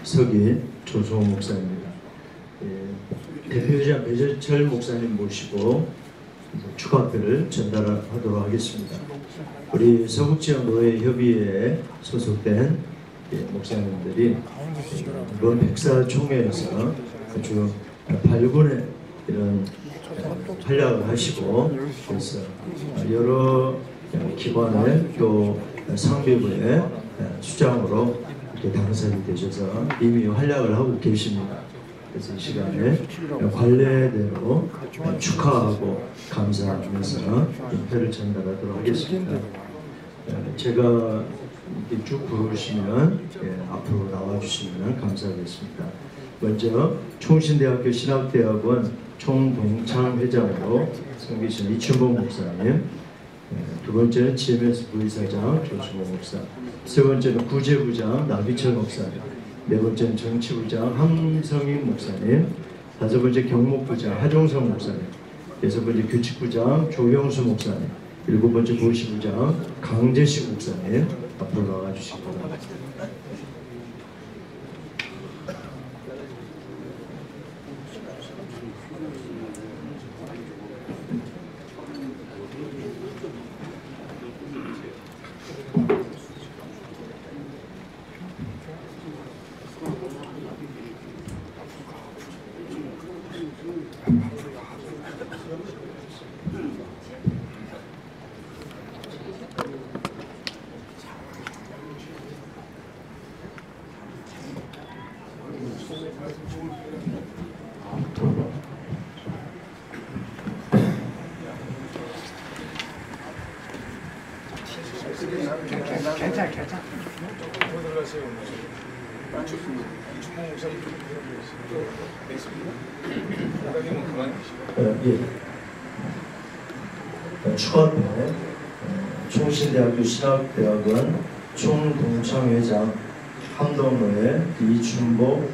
서기 조성호 목사입니다. 대표이사 배재철 목사님 모시고 축하들을 전달하도록 하겠습니다. 우리 서북지역노예협의회에 소속된 목사님들이 이번 백사총회에서 아주 발군의 이런 활약을 하시고, 그래서 여러 기관의 또 상비부의 수장으로 이렇게 당선이 되셔서 이미 활약을 하고 계십니다. 그래서 이 시간에 관례대로 축하하고 감사하면서 표를 전달하도록 하겠습니다. 제가 이렇게 쭉 부르시면 앞으로 나와주시면 감사하겠습니다. 먼저 총신대학교 신학대학원 총동창회장으로 섬기신 이춘복 목사님, 두 번째는 GMS 부이사장 조수모 목사, 세 번째는 구제부장 나기철 목사님, 네 번째는 정치부장 함성인 목사님, 다섯 번째 경목부장 하종성 목사님, 여섯 번째 규칙부장 조영수 목사님, 일곱 번째 보시부장 강재식 목사님 앞으로 나와주시기 바랍니다. 괜찮아. 축하회 총신대학교 신학대학원 총동창회장 함동로의 이춘복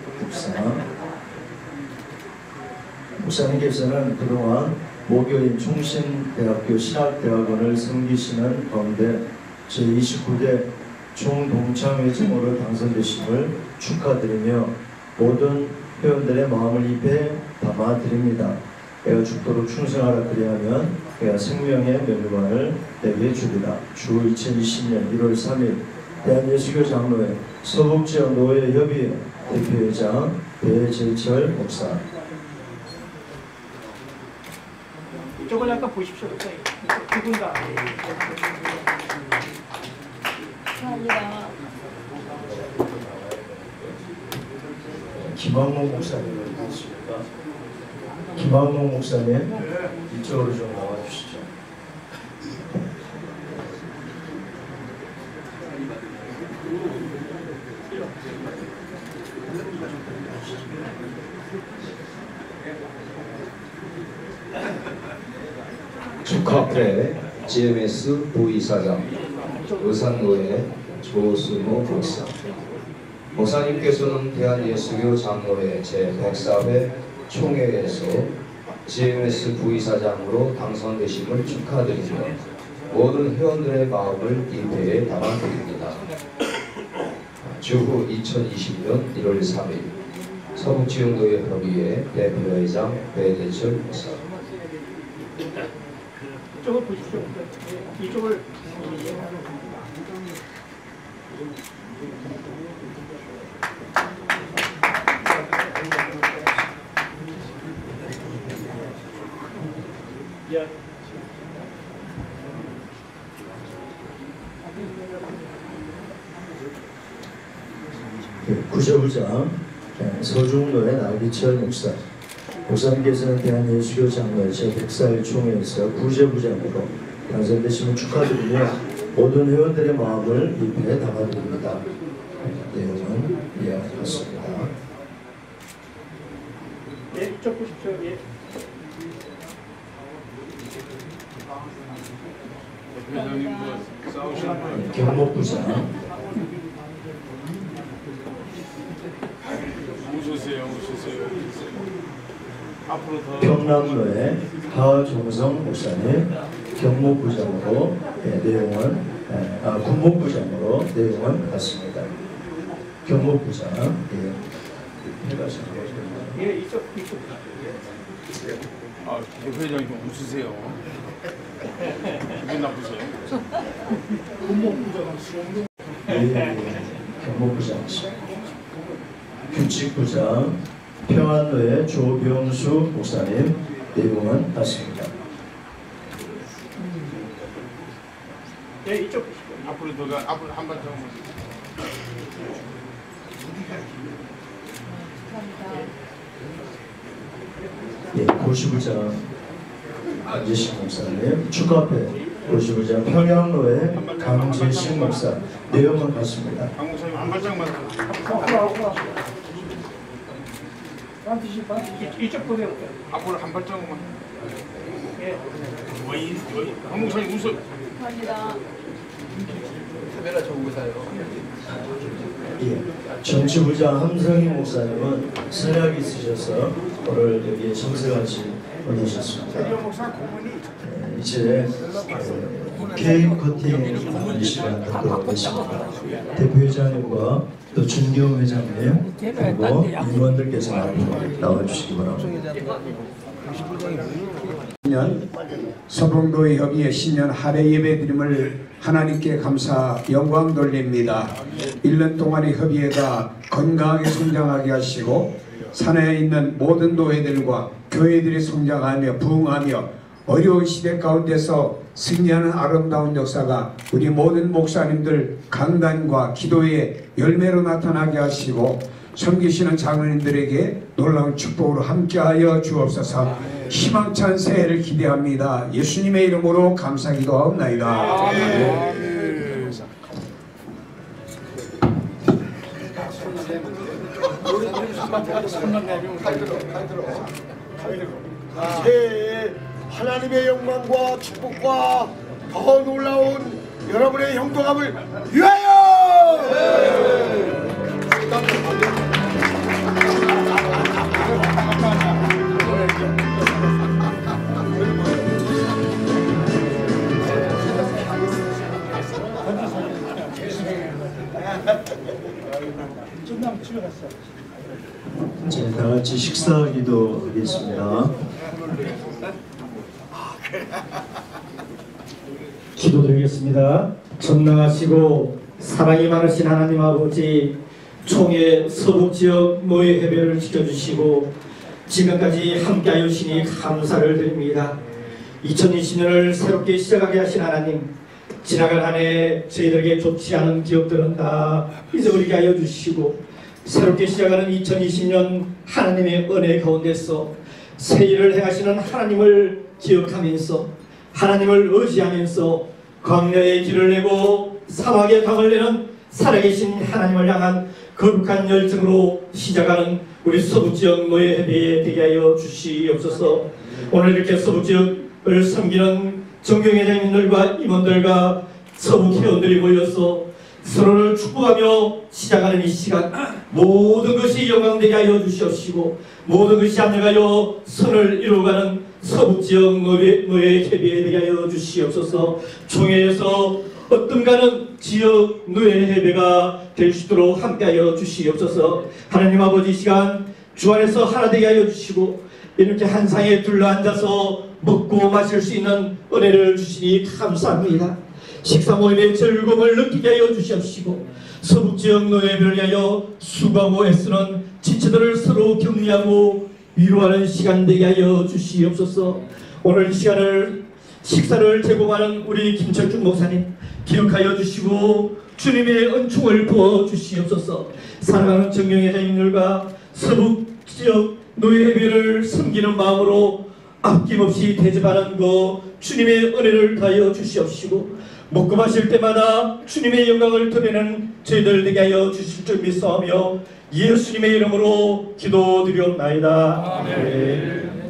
목사님께서는 그동안 목요일 총신대학교 신학대학원을 섬기시는 가운데 제29대 총동창회장으로 당선되심을 축하드리며 모든 회원들의 마음을 입에 담아드립니다. 내가 죽도록 충성하라 그리하면 내가 생명의 멸관을 내게 주리라. 주 2020년 1월 3일 대한예수교 장로회 서북지역 노예협의회 대표회장 배재철 목사. 이쪽을 약간 보십시오. 두 분 다. 감사합니다. 김학목 목사님 어디 계십니까? 김학목 목사님 이쪽으로 좀 나와주시죠. 축하회 GMS 부이사장 의산노회 조수모 목사. 목사님께서는 대한예수교 장로회 제104회 총회에서 GMS 부이사장으로 당선되심을 축하드리며 모든 회원들의 마음을 이 배에 담아드립니다. 주후 2020년 1월 3일 서북지역노예협의회 대표회장 배재철 목사. 이쪽을 보십시오. 이쪽을 구제부장 서중로의 나기철 목사. 목사님께서는 대한예수교 장로회 제104회 총회에서 구제부장으로 당선되심을 축하드리며 모든 회원들의 마음을 이 배에 담아드립니다. 내용은 이와 같습니다. 네, 이쪽 보십시오. 예. 경목부장 평남로의 하정성 목사님 경목부장으로 내용은 군목부장으로 내용은 같습니다. 경복부장. 예. 해가시고. 예, 이쪽. 아, 대표회장님 좀 웃으세요. 기분 나쁘세요? 예, 경복부장. 규칙부장 평안로의 조병수 목사님. 내용은 같습니다. 예, 이쪽. 앞으로 더 앞으로 한 번 더. 예, 고시부장 안재식 목사님, 축하회 고시부장 평양로의 강재식 목사. 내용은 같습니다. 강 목사님 한 발짝만. 이쪽 보세요. 앞으로 한 발짝만. 예. 강 목사님 웃어. 감사합니다. 예, 정치부장 함성희 목사님은 선약이 있으셔서 오늘 여기에 정색하지 못하셨습니다. 이제 케이크 커팅 시간 갖도록 하겠습니다. 대표회장님과 또 준경 회장님 그리고 임원들께서 앞으로 나와주시기 바랍니다. 서봉도의 협의회 신년 할애 예배드림을 하나님께 감사 영광 돌립니다. 1년 동안의 협의회가 건강하게 성장하게 하시고 산하에 있는 모든 노회들과 교회들이 성장하며 부흥하며 어려운 시대 가운데서 승리하는 아름다운 역사가 우리 모든 목사님들 강단과 기도의 열매로 나타나게 하시고 섬기시는 장로님들에게 놀라운 축복으로 함께하여 주옵소서. 희망찬 새해를 기대합니다. 예수님의 이름으로 감사기도하옵나이다. 새해에 하나님의 영광과 축복과 더 놀라운 여러분의 형통함을 위하여! 이제 다 같이 식사하기도 하겠습니다. 기도드리겠습니다. 전능하시고 사랑이 많으신 하나님 아버지, 총회 서북지역 노예협의회를 지켜주시고 지금까지 함께하여 주시니 감사를 드립니다. 2020년을 새롭게 시작하게 하신 하나님, 지나간 한 해 저희들에게 좋지 않은 기억들은 다 잊어버리게 하여 주시고 새롭게 시작하는 2020년 하나님의 은혜 가운데서 새 일을 행하시는 하나님을 기억하면서 하나님을 의지하면서 광야의 길을 내고 사막의 강을 내는 살아계신 하나님을 향한 거룩한 열정으로 시작하는 우리 서북지역 노예협의회 되게 하여 주시옵소서. 오늘 이렇게 서북지역을 섬기는 정경회장님들과 임원들과 서북회원들이 모여서 서로를 축복하며 시작하는 이 시간, 모든 것이 영광되게 하여 주시옵시고 모든 것이 합력하여 선을 이루어가는 서북지역 노예협의회 되게 하여 주시옵소서. 총회에서 어떤가는 지역 노예협의회가 될 수 있도록 함께하여 주시옵소서. 하나님 아버지, 시간 주 안에서 하나 되게 하여 주시고 이렇게 한 상에 둘러앉아서 먹고 마실 수 있는 은혜를 주시니 감사합니다. 식사 모임의 즐거움을 느끼게 하여 주시옵시고 서북지역 노예협의회를 위하여 수고하고 애쓰는 지체들을 서로 격려하고 위로하는 시간 되게 하여 주시옵소서. 오늘 이 식사를 제공하는 우리 김철중 목사님 기억하여 주시고 주님의 은총을 부어 주시옵소서. 사랑하는 정경회장님들과 서북지역 노예협의회를 섬기는 마음으로 아낌없이 대접하는 거 주님의 은혜를 다하여 주시옵시고 먹고 마실 때마다 주님의 영광을 드리는 저희들 되게 하여 주실 줄 믿사오며 예수님의 이름으로 기도드리옵나이다. 아멘.